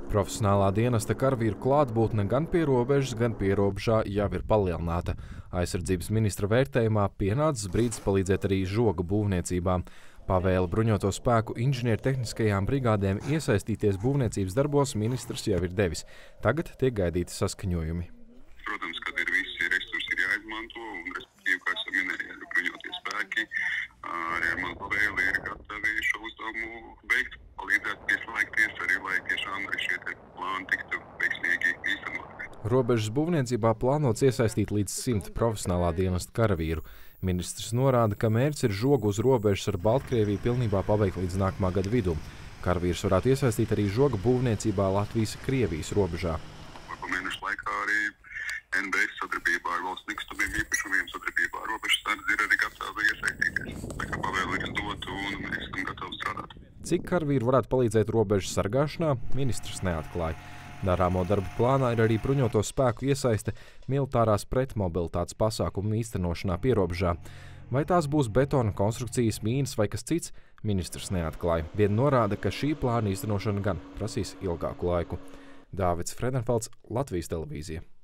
Profesionālā dienesta karavīru klātbūtne gan pie robežas, gan pierobežā jau ir palielināta. Aizsardzības ministra vērtējumā pienācis brīdis palīdzēt arī žoga būvniecībā. Pavēli bruņoto spēku inženiertehniskajām brigādēm iesaistīties būvniecības darbos ministrs jau ir devis. Tagad tiek gaidīti saskaņojumi. Protams, kad ir visi resursi jāizmanto, un respektīvi, kā es minēju, bruņotie spēki, arī ar manu pavēli ir gatavi šo uzdevumu veikt, palīdzēt pieslēgties arī, lai tiešām arī šie plāni tiktu veiksmīgi īstenot. Robežas būvniecībā plānots iesaistīt līdz 100 profesionālā dienesta karavīru. Ministrs norāda, ka mērķis ir žogu uz robežas ar Baltkrieviju pilnībā pabeigt līdz nākamā gada vidum. Karavīrs varētu iesaistīt arī žoga būvniecībā Latvijas-Krievijas robežā. Mēnešu laikā arī NBS sadarbībā ar valsts nekustamiem īpašumiem, sadarbībā ar robežsardzi ir arī gatavi iesaistīties. Tā kā pavēle ir dota un mēs esam gatavi strādāt. Cik karavīri varētu palīdzēt robežas sargāšanā, ministrs neatklāja. Darāmo darbu plānā ir arī bruņoto spēku iesaiste militārās pretmobilitātes pasākumu īstenošanā pierobežā. Vai tās būs betona konstrukcijas, mīnas vai kas cits, ministrs neatklāja. Vien norāda, ka šī plāna īstenošana gan prasīs ilgāku laiku. Dāvids Fredenfelds, Latvijas televīzija.